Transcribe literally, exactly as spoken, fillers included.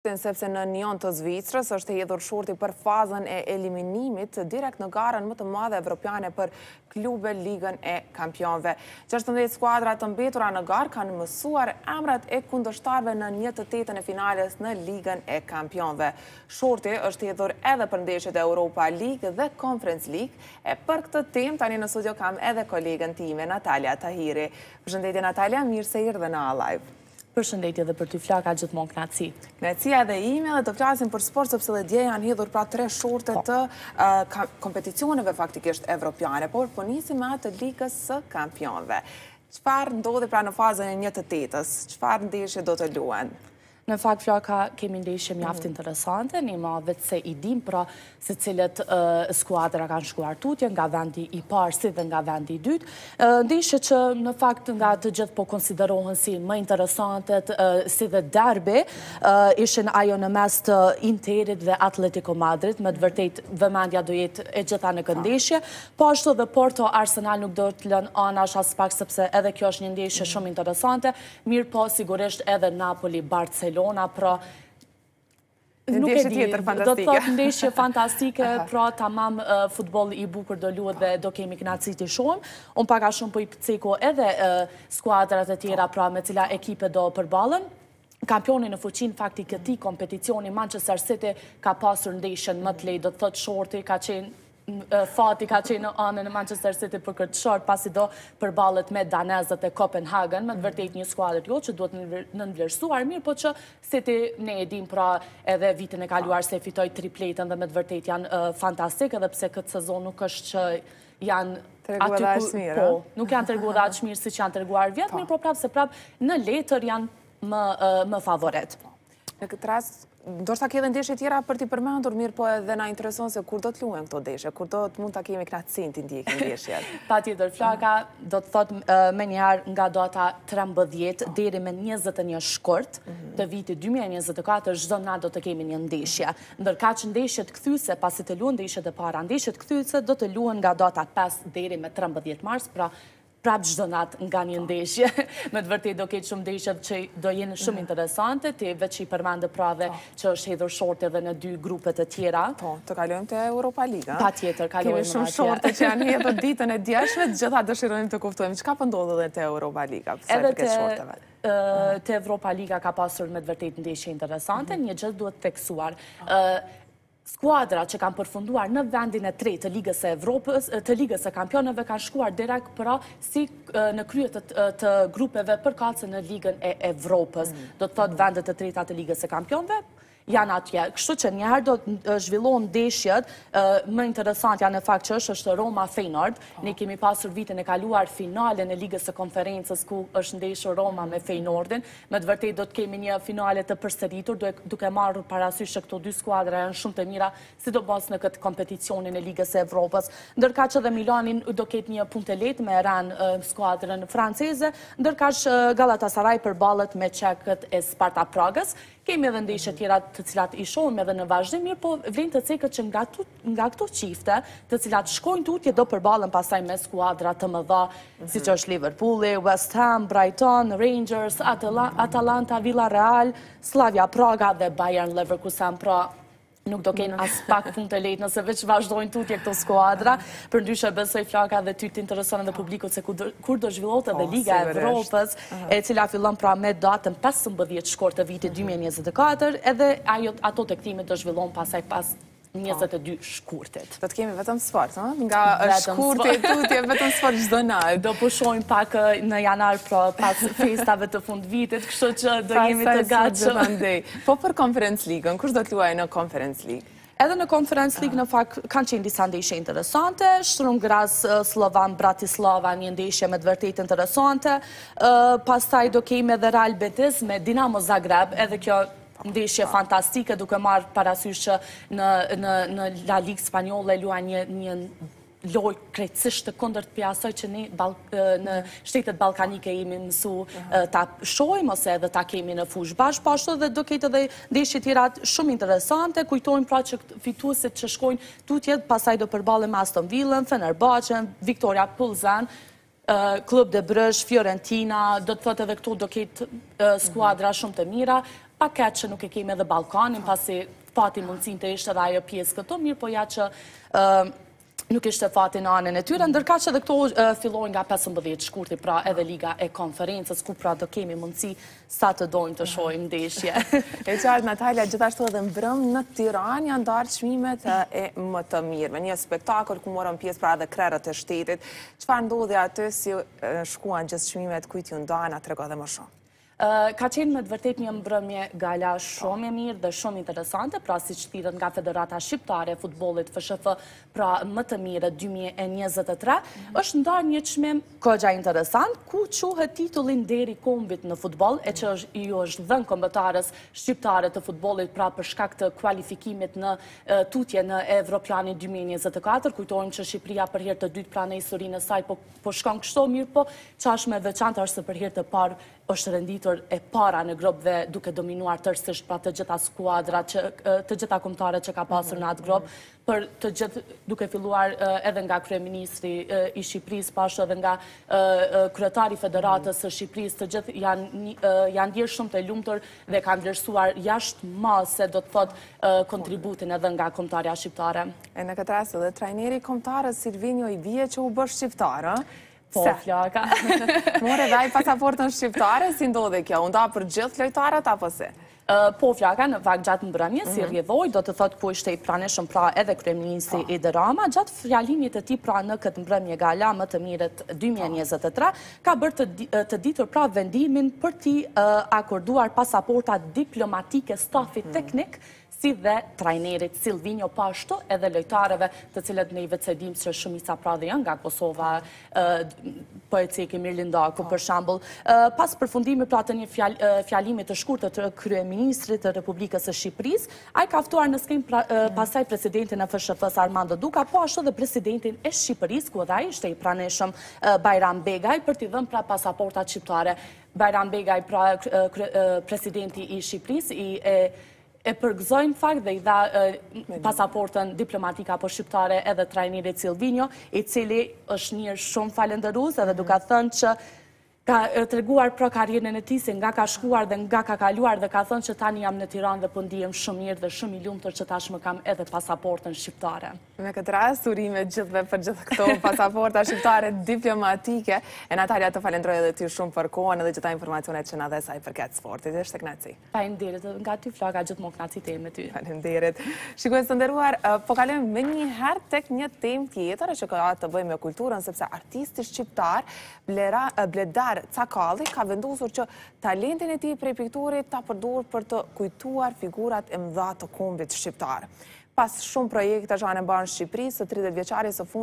Sepse në Nyon të Zvicrës është hedhur shorti për fazën e eliminimit direkt në garën më të madhe evropiane për klube Ligën e Kampionëve. gjashtëdhjetë skuadra të mbetura në garë kanë mësuar emrat e kundërshtarëve në një të tetën e finales në Ligën e Kampionëve. Shorti është hedhur edhe për ndeshjet e Europa League dhe Conference League, e për këtë temë tani në studio kam edhe kolegën time Natalia Tahiri. Përshëndetje Natalia, mirë se erdhe në Alive. Përshëndetje dhe për ty Flaka, gjithmonë kënaqësi. Kënaqësia dhe ime dhe të flasim për sport, sepse dhe dje janë hedhur pra tre shorte të kompeticioneve faktikisht evropiane, por po nisim me atë Ligës së Kampionëve. Çfarë ndodhi pra në fazën e një të tetës? Çfarë ndeshje do të luhen? Në fakt, Flaka, kemi ndeshje mjaft interesante, një ma vetë se i dim pra se cilët skuadra kanë shkuar tutje, nga vendi i parë si dhe nga vendi i dytë. Ndeshje që në fakt nga të gjithë po konsiderohen si më interesantet, si dhe derbi, ishin ajo në mes të Interit dhe Atletico Madrid, me të vërtet vëmendja do jetë e gjitha në këndeshje, po ashtu dhe Porto Arsenal nuk do të lënë anash as pak, sepse edhe kjo është një ndeshje shumë interesante, mirë po sigurisht edhe Napoli Barcelona. Pra, nuk e di, do të thotë ndeshje fantastike, pra tamam futboll i bukur do luhet dhe do kemi kënaqësi të shohim. Unë pak a shumë po i ceko edhe skuadrat e tjera, pra me cila ekipe do përballen. Kampioni në fuqin fakti këtij kompeticioni Manchester City ka pasur ndeshjen më të lehtë, do të thotë shorti ka qenë fati ka qenë në anën e Manchester City për këtë short, pasi do përballet me danezët e Copenhagen, me të vërtet një skuadër jo që duhet nënvlerësuar mirë, po që City ne e dim pra edhe vitin e kaluar se fitoi tripletën dhe me të vërtet janë fantastik, edhe pse këtë sezon nuk është që janë aty ku po, nuk janë treguar aq mirë siç janë treguar vjet, mirë po prapë se prapë në letër janë më më favorit. Në këtë rast, ndoshta ke edhe ndeshje tjera për t'i përmendur, mirë po edhe na intereson se kur do të luhen këto ndeshje, kur do të mund ta kemi kënaqësinë t'i ndjekim ndeshjet. Patjetër, Flaka, do të thotë me njëherë nga data trembëdhjetë deri me njëzet e një shkurt të vitit dy mijë e njëzet e katër, çdo natë do të kemi një ndeshje. Ndërkaq ndeshjet kthyese, pasi të luhen ndeshjet e para, ndeshjet kthyese do të luhen nga data pesë deri me trembëdhjetë mars, pra prapë çdo natë nga një ndeshje. Me të vërtet do ketë shumë ndeshjet që do jenë shumë interesante, ti veç i përmendë prave që është hedhur shorte edhe në dy grupet e tjera. Po, të kalojmë te Europa Liga. Patjetër, kalojmë atje. Kemi shumë shorte që janë hedhur ditën e djeshme, të gjitha dëshirojmë të kuptojmë çka po ndodh edhe te Europa Liga, sa i përket shorteve. Te Europa Liga ka pasur me të vërtet ndeshje interesante, një gjë duhet teksuar. Skuadra që kanë përfunduar në vendin e tretë të Ligës së Evropës, të Ligës së Kampionëve kanë shkuar direkt pra si në krye të grupeve përkatëse në Ligën e Evropës. Do të thotë vendet e treta të Ligës së Kampionëve janë atje. Kështu që njëherë do të zhvillohen ndeshjet, më interesant janë në fakt që është është Roma Feyenoord. Ne kemi pasur vitin e kaluar finalen e Ligës së Konferencës ku është ndeshur Roma me Feyenoordin. Me të vërtetë do të kemi një finale të përsëritur, duke marrë parasysh që këto dy skuadra janë shumë të mira, sidomos në këtë kompeticionin e Ligës së Evropës. Ndërkaq edhe Milanin do ketë një punë të lehtë me ran skuadrën franceze, ndërkaq Galatasaray përballet me çekët e Sparta Pragës. Kemi edhe ndeshje tjera të cilat i shohim edhe në vazhdim, mirë po vlen të cekët që nga, nga këto qifte, të cilat shkojnë tutje do përballen pastaj me skuadra të mëdha, siç është Liverpooli, West Ham, Brighton, Rangers, Atala Atalanta, Villarreal, Slavia Praga dhe Bayern Leverkusen, pra nuk do kenë as pak punë të lehtë nëse veç vazhdojnë tutje këto skuadra. Përndryshe besoj Flaka dhe ty të intereson edhe publikut se kur do zhvillohet edhe Liga e Evropës, e cila fillon pra me datën pesëmbëdhjetë shkort të vitit dy mijë e njëzet e katër, edhe ajo ato tektimet do zhvillon pasaj pas njëzet e dy shkurtit. Do të kemi vetëm sport, nga shkurti tutje vetëm sport çdo natë. Do pushojmë pak në janar pra pas festave të fundvitit, kështu që do jemi të gatshëm. Po për Conference League, kush do të luajë në Conference League? Edhe në Conference League në fakt kanë qenë disa ndeshje interesante, Shtrum Graz Slovan Bratislava një ndeshje me të vërtetë interesante, pastaj do kemi edhe Real Betis me Dinamo Zagreb, edhe kjo ndeshje fantastike duke marrë parasysh që në në në La Liga Spanjolle luan një një lojë krejtësisht të kundërt për asaj që ne në shtetet ballkanike jemi mësu ta shohim ose edhe ta kemi në fushë bashkë, po ashtu edhe do ketë edhe ndeshje tjera shumë interesante. Kujtojmë pra që fituesit që shkojnë tutje pastaj do përballen me Aston Villën, Fenerbahçen, Viktoria Plzen, Klub de Bruges, Fiorentina, do të thotë edhe këtu do ketë skuadra shumë të mira. paket që nuk e kemi edhe Ballkanin, pasi pati mundësin të ishte edhe ajo pjesë këto, mirë po ja që nuk ishte fati në anën e tyre, ndërka që edhe këto fillojnë nga pesëmbëdhjetë shkurti, pra edhe Liga e Konferencës, ku pra do kemi mundësi sa të dojnë të shojmë ndeshje. E qartë, Natalja, gjithashtu edhe mbrëm në Tiranë janë darë çmimet e më të mirë. Me një spektakël ku morën pjesë pra edhe krerët e shtetit. Çfarë ndodhi aty si shkuan gjithë çmimet, kujt ju ndanë, a trego dhe më shumë? Ka qenë me të vërtet një mbrëmje gala shumë e mirë dhe shumë interesante, pra si që thirët nga Federata Shqiptare e Futbollit F S F, pra më të mirë dy mijë e njëzet e tre, është ndarë një çmim kogja interesant, ku quhet titullin deri kombit në futboll, e që ju është dhënë kombëtarës shqiptare të futbollit, pra për shkak të kualifikimit në tutje në Evropianin dy mijë e njëzet e katër, kujtojmë që Shqipëria për herë të dytë pra në historinë e saj po, po shkon kështu mirë, po qash me veçantë është se për herë të parë është renditur e para në grup dhe duke dominuar tërësisht pra të gjitha skuadra, të gjitha kombëtare që ka pasur në atë grup, për të gjithë duke filluar edhe nga kryeministri i Shqipërisë, pashtu edhe nga kryetari Federatës së Shqipërisë, të gjithë janë ndjerë shumë të lumtur dhe kanë vlerësuar jashtë mase, do të thotë, kontributin edhe nga kombëtarja shqiptare. E në këtë rast edhe trajneri kombëtarës Silvinjo i bie që u bë shqiptar, ë? Po, Flaka. More dhe ai pasaportën shqiptare, si ndodhe kjo? Nda për gjithë lojtarët, apo se? Po, Flaka, në fakt gjatë mbrëmje, si rrjedhoi, do të thotë ku ishte i praneshëm pra edhe kryeministri Edi Rama, gjatë fjalimit të tij pra në këtë mbrëmje gala më të mirët dy mijë e njëzet e tre, ka bërë të ditur pra vendimin për t'i akorduar pasaporta diplomatike stafit teknik, si dhe trajnerit Silvinjo, pashtu edhe lojtarëve të cilët ne i vecedim se shumica pra dhe janë nga Kosova, po e ceki Mirlindaku për shembull. Pas përfundimit pra të një fjalimit të shkurtër të kryeministrit të Republikës së Shqipërisë, ai ka ftuar në skemë pastaj presidentin e F S F-s Armando Duka, po ashtu dhe presidentin e Shqipërisë, ku edhe ai ishte i praneshëm Bajram Begaj për t'i dhënë pra pasaportat shqiptare. Bajram Begaj pra presidenti i Shqipërisë i e përgëzojnë fakt dhe i dha pasaportën diplomatika apo shqiptare edhe trajnerit Silvinjo, i cili është një shumë falenderues edhe duka thënë që ka treguar pra karrierën e tij se nga ka shkuar dhe nga ka kaluar dhe ka thënë që tani jam në Tiranë dhe po ndihem shumë mirë dhe shumë i lumtur që tashmë kam edhe pasaportën shqiptare. Me këtë rast, urime gjithve për gjithë këto pasaporta shqiptare diplomatike. E Natalja, të falenderoj edhe ty shumë për kohën edhe gjitha informacionet që na dhe sa i përket sportit. Ishte kënaqësi. Faleminderit, nga ty Flaka, gjithmonë kënaqësi me ty. Faleminderit. Shikues të nderuar, po kalojmë më një herë tek një temë tjetër që ka të bëjë me kulturën, sepse artisti shqiptar Bledar Cakalli ka vendosur që talentin e tij prej pikturit ta përdorë për të kujtuar figurat e mëdha të kombit shqiptar. Pas shumë projekte që kanë bërë në Shqipëri, së tridhjetë vjeçarit së fundit